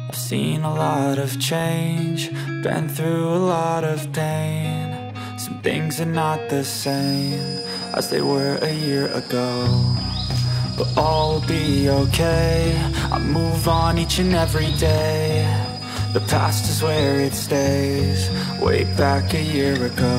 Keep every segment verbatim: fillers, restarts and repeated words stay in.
I've seen a lot of change, been through a lot of pain. Some things are not the same as they were a year ago, but all will be okay. I move on each and every day. The past is where it stays, way back a year ago.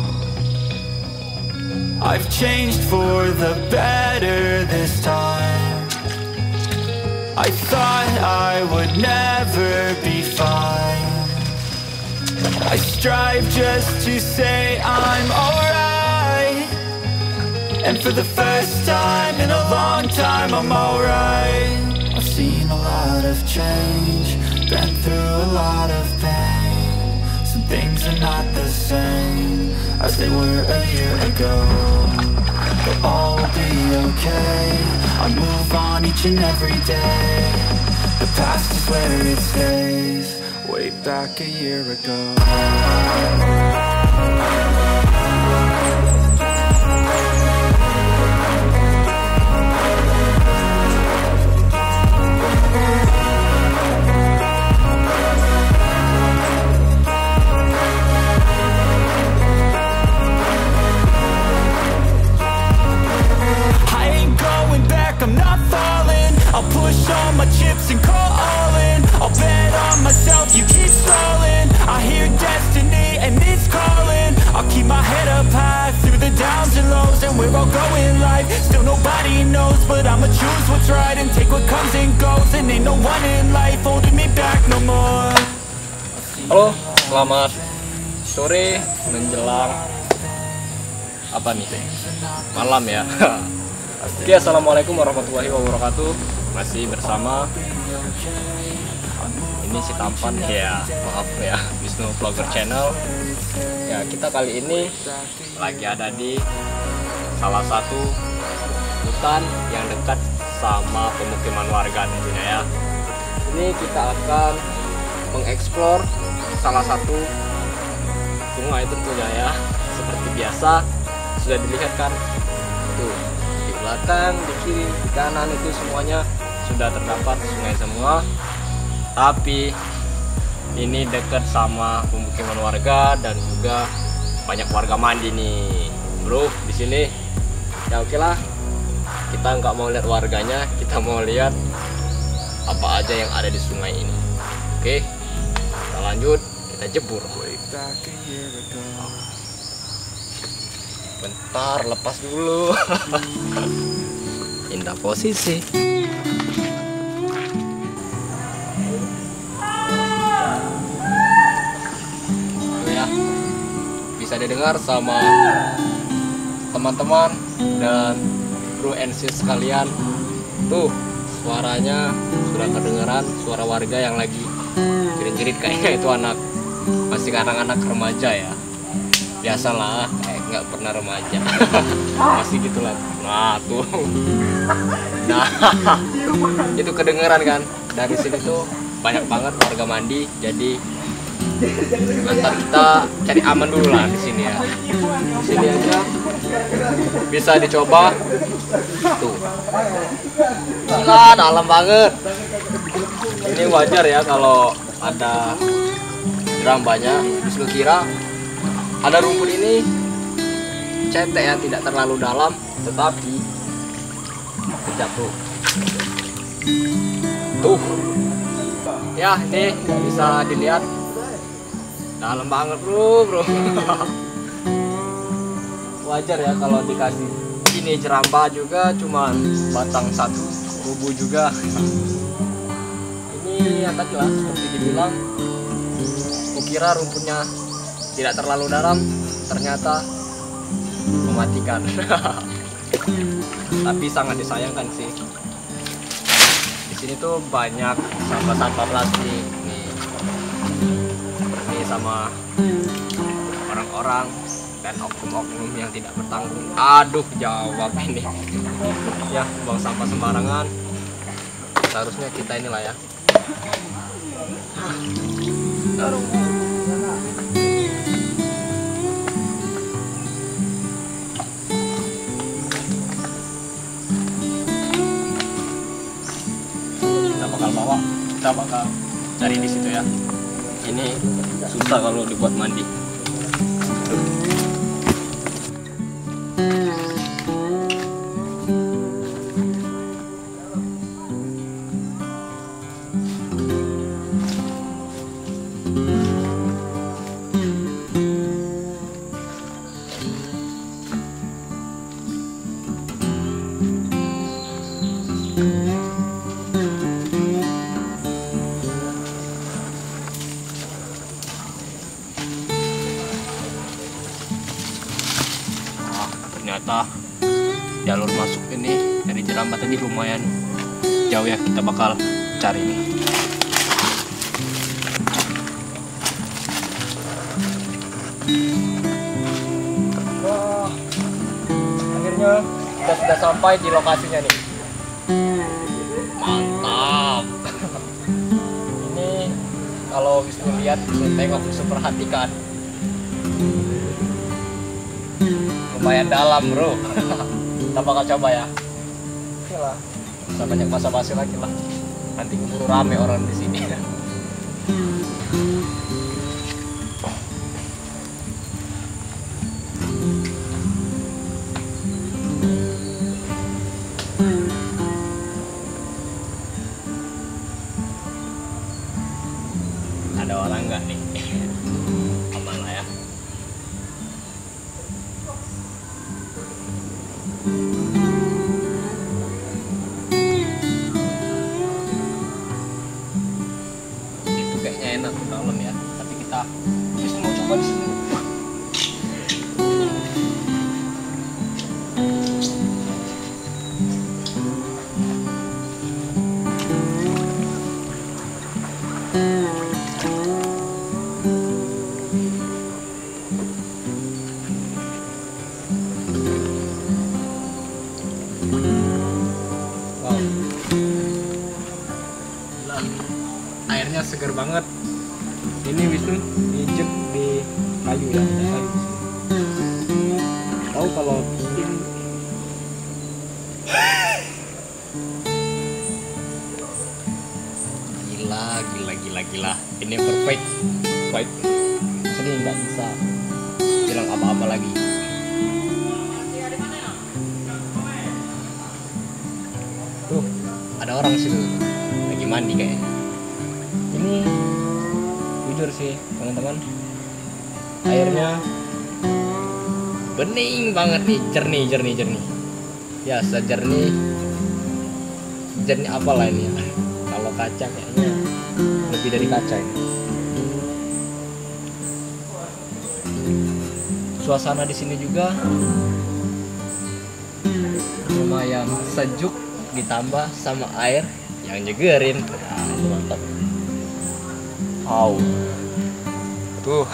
I've changed for the better this time. I thought I would never be fine. I strive just to say I'm alright, and for the first time in a long time I'm alright. I've seen a lot of change, been through a lot of pain. Some things are not the same as they were a year ago, but all will be okay. I move on each and every day. The past is where it stays, way back a year ago. I'll push all my chips and call all in. I'll bet on myself, you keep stalling. I hear destiny and it's calling. I'll keep my head up high through the downs and lows, and where I'll go in life, still nobody knows. But I'ma choose what's right and take what comes and goes, and ain't no one in life holding me back no more. Halo, selamat sore menjelang apa nih? Malam ya. Oke, assalamualaikum warahmatullahi wabarakatuh. Masih bersama ini si tampan ya, maaf ya, Wisnu Vlogger Channel. Ya, kita kali ini lagi ada di salah satu hutan yang dekat sama pemukiman warga tentunya ya. Ini kita akan mengeksplor salah satu sungai tentunya ya. Seperti biasa sudah dilihat kan tuh, di belakang, di kiri, di kanan itu semuanya sudah terdapat sungai semua. Tapi ini dekat sama pemukiman warga dan juga banyak warga mandi nih, bro, di sini. Ya oke lah, kita nggak mau lihat warganya, kita mau lihat apa aja yang ada di sungai ini. Oke, kita lanjut, kita jebur. Bentar, lepas dulu. Indah posisi. Tuh ya, bisa didengar sama teman-teman dan bro and sis sekalian. Tuh, suaranya sudah kedengeran, suara warga yang lagi jerit-jerit, kayaknya itu anak, masih anak-anak remaja ya. Biasalah, kayak nggak pernah remaja. Masih gitulah. Nah tuh, nah itu kedengeran kan. Dari sini tuh banyak banget warga mandi. Jadi antar kita cari aman dulu lah di sini ya. Di sini aja bisa dicoba. Tuh, gila, dalam banget. Ini wajar ya kalau ada jeram banyak. Wisnu kira ada rumput ini cetek ya, tidak terlalu dalam, tetapi jatuh. Tuh ya, ini bisa dilihat dalam banget bro bro. Wajar ya kalau dikasih ini jerambah juga cuman batang satu, kubu juga. Ini ya tadi lah, seperti dibilang, kukira rumputnya tidak terlalu dalam, ternyata mematikan. Tapi sangat disayangkan sih. Di sini tuh banyak sampah-sampah plastik nih. Ini sama orang-orang dan oknum-oknum yang tidak bertanggung. Aduh, jawab ini. Ya, buang sampah sembarangan. Seharusnya kita inilah ya. Aduh. Kita bakal bawa, kita bakal cari di situ ya. Ini susah kalau dibuat mandi. Ternyata jalur masuk ini dari Jerambat tadi lumayan jauh ya, kita bakal cari nih. Wah, akhirnya kita sudah sampai di lokasinya nih. Mantap. Ini kalau Wisnu lihat, Wisnu tengok, Wisnu perhatikan. Lumayan dalam bro. Kita bakal coba ya. Oke lah, kita banyak basa-basi lagi lah. Nanti keburu rame orang di sini. Ada orang nggak nih? Aman lah ya. Itu kayaknya enak ke dalam ya, tapi kita just mau coba di sini. Airnya segar banget. Ini Wisnu diinjek di kayu ya, ada kayu. Tahu kalau ini gila, gila, gila, gila. Ini perfect, perfect. Ini nggak bisa bilang apa-apa lagi. Tuh, ada orang situ lagi mandi kayaknya. Ini jujur sih teman-teman, airnya bening banget nih, jernih jernih jernih ya, sejernih jernih apalah ini ya. Kalau kaca kayaknya lebih dari kaca ini. Suasana di sini juga lumayan sejuk, ditambah sama air yang nyegerin. Nah, itu mantap. Wow, tuh.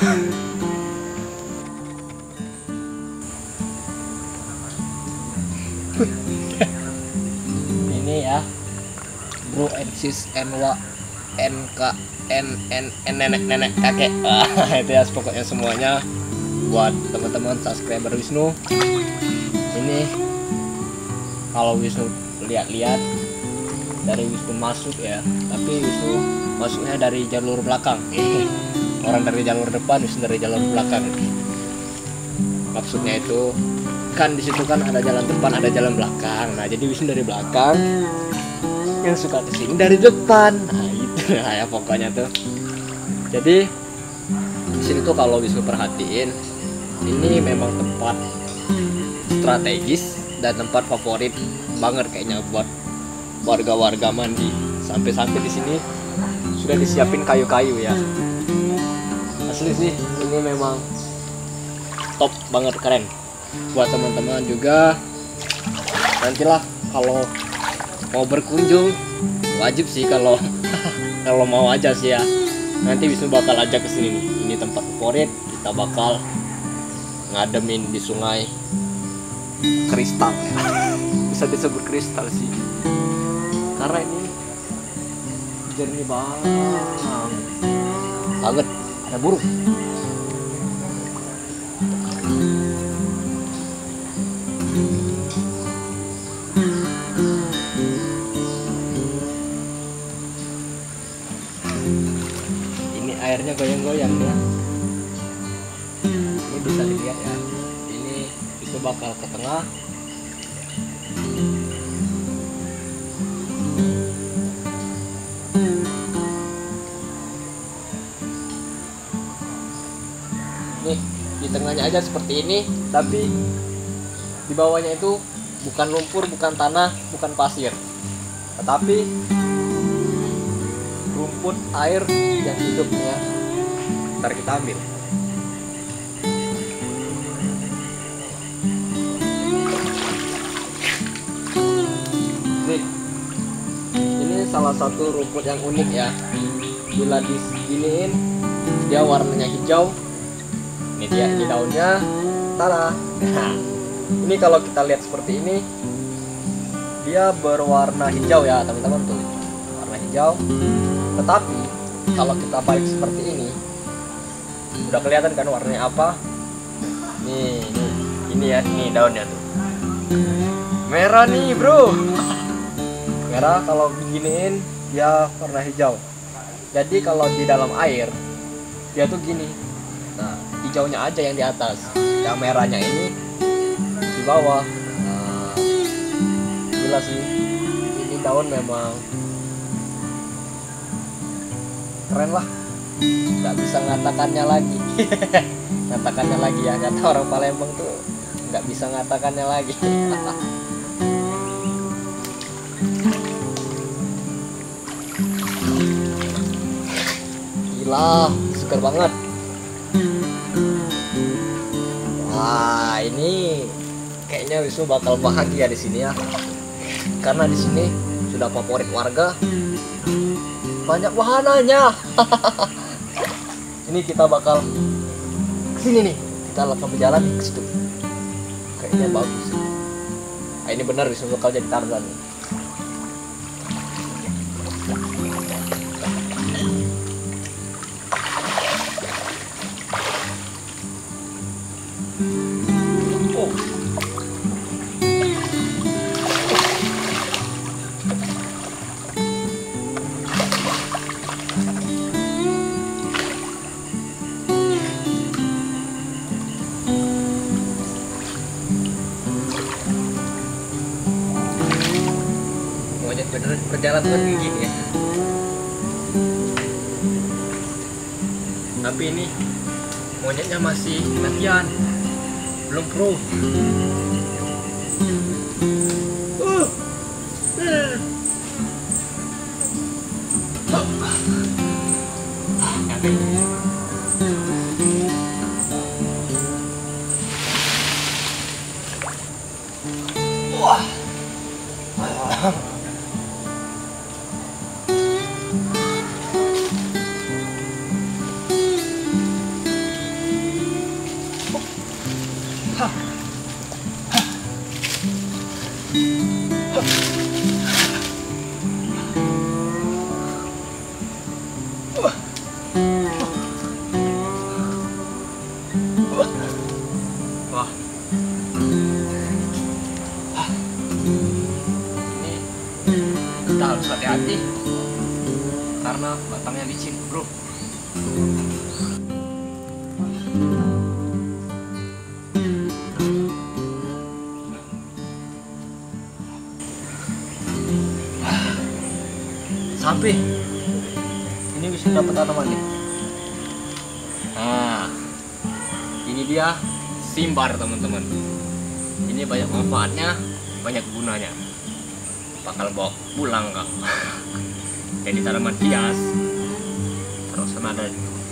Ini ya, bro and sis and wa n k n n n nenek nenek kakek. Ah, itu ya pokoknya semuanya buat teman-teman subscriber Wisnu. Ini kalau Wisnu lihat-lihat dari Wisnu masuk ya, tapi Wisnu masuknya dari jalur belakang. Orang dari jalur depan, Wisnu dari jalur belakang. Maksudnya itu kan di situ kan ada jalan depan, ada jalan belakang. Nah, jadi Wisnu dari belakang, yang suka kesini dari depan. Nah, itu nah, ya pokoknya tuh. Jadi di sini tuh kalau Wisnu perhatiin, ini memang tempat strategis dan tempat favorit banget kayaknya buat warga-warga mandi. Sampai-sampai di sini sudah disiapin kayu-kayu ya. Asli sih, ini memang top banget, keren. Buat teman-teman juga, nantilah kalau mau berkunjung, wajib sih kalau kalau mau aja sih ya. Nanti Wisnu bakal ajak ke sini nih. Ini tempat favorit, kita bakal ngademin di sungai kristal. Bisa disebut kristal sih, karena ini jernih banget. Banget, ada burung. Ini airnya goyang-goyang ya. Ini bisa dilihat ya. Ini itu bakal ke tengah. Nih di tengahnya aja seperti ini, tapi di bawahnya itu bukan lumpur, bukan tanah, bukan pasir, tetapi rumput air yang hidup ya. Ntar kita ambil. Nih, ini salah satu rumput yang unik ya. Bila diginiin, dia warnanya hijau. Ini dia, ini daunnya. Tada. Nah, ini kalau kita lihat seperti ini, dia berwarna hijau ya teman-teman tuh, warna hijau. Tetapi kalau kita balik seperti ini, udah kelihatan kan warnanya apa? Nih, nih, ini ya, ini daunnya tuh merah nih bro. Merah, kalau diginiin dia warna hijau. Jadi kalau di dalam air dia tuh gini. Nah, hijaunya aja yang di atas, yang merahnya ini di bawah. Nah, gila sih, ini daun memang keren lah, nggak bisa ngatakannya lagi. Ngatakannya lagi ya, kata orang Palembang tuh nggak bisa ngatakannya lagi. Gila, segar banget. Wah, ini kayaknya Wisnu bakal bahagia di sini ya, karena di sini sudah favorit warga, banyak wahananya. Ini kita bakal kesini nih, kita akan berjalan ke situ. Kayaknya bagus. Nah, ini benar Wisnu bakal jadi Tarzan nih. Bener berjalan tuh kayak gini ya. Tapi ini monyetnya masih latihan, belum pro. Uh. Uh. Wah. Wah, ini kita harus hati-hati karena batangnya licin, bro. Sampai ini bisa dapat tanaman nih. Nah, ini dia simbar teman-teman. Ini banyak manfaatnya, banyak gunanya. Bakal bawa pulang kak. Jadi tanaman hias. Terus ada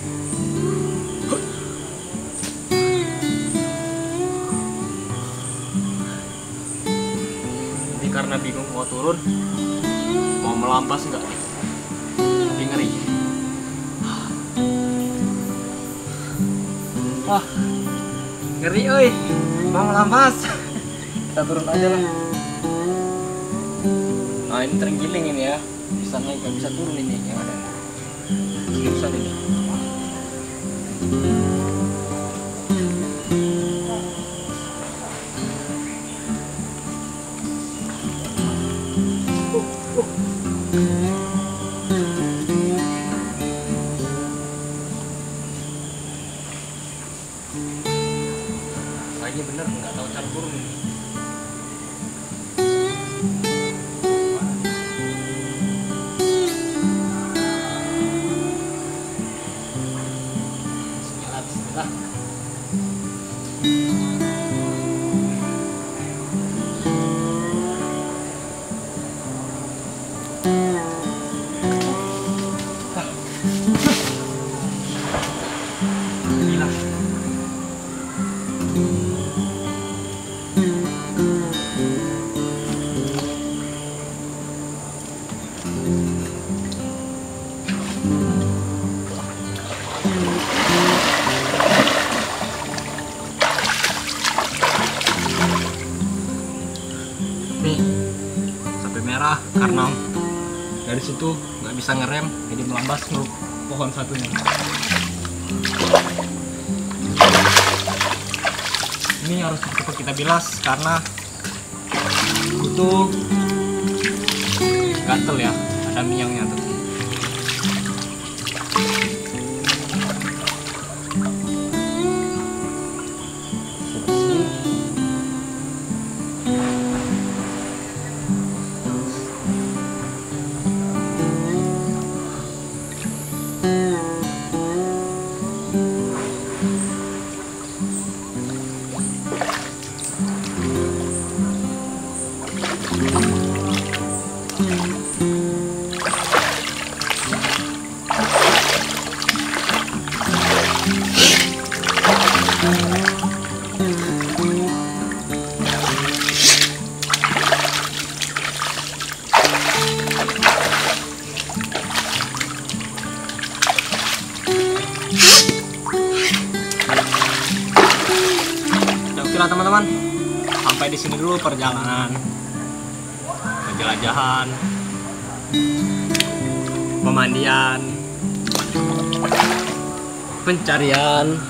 ini karena bingung mau turun, mau melampas enggak? Tapi ngeri. Wah, ngeri oi, mau melampas. Kita turun aja lah. Nah, ini terenggiling ini ya, bisa naik gak bisa turun ini yang ada. Susah ini. akan turun. Bismillah, bismillah. Nih, sampai merah karena dari situ nggak bisa ngerem, jadi melambas ke pohon satunya. Ini harus cepat kita bilas karena itu gatel ya, ada minyaknya tuh. Oke lah teman-teman, sampai di sini dulu perjalanan, penjelajahan, pemandian, pencarian,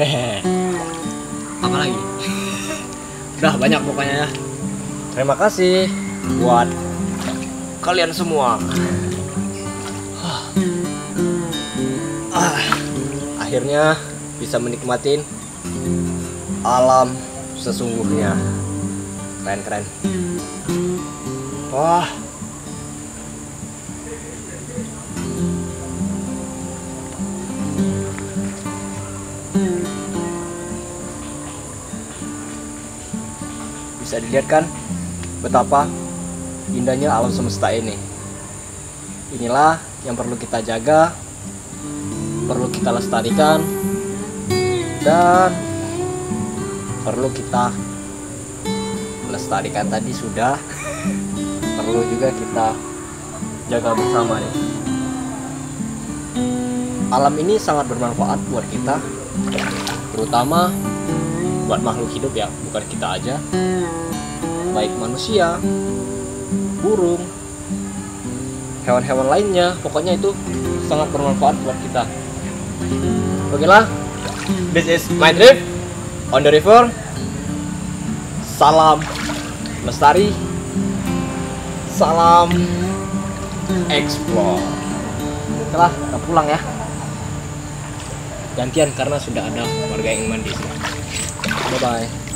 apa lagi? Udah banyak pokoknya ya. Terima kasih buat kalian semua. Ah, akhirnya bisa menikmatin alam sesungguhnya. Keren-keren. Wah. Bisa dilihat kan betapa indahnya alam semesta ini. Inilah yang perlu kita jaga, perlu kita lestarikan, dan perlu kita lestarikan tadi sudah, perlu juga kita jaga bersama nih. Alam ini sangat bermanfaat buat kita, terutama buat makhluk hidup ya, bukan kita aja, baik manusia, burung, hewan-hewan lainnya, pokoknya itu sangat bermanfaat buat kita. Oke lah, this is my trip on the river. Salam lestari, salam explore. Oke lah, kita pulang ya. Gantian karena sudah ada warga yang mandi. Bye bye.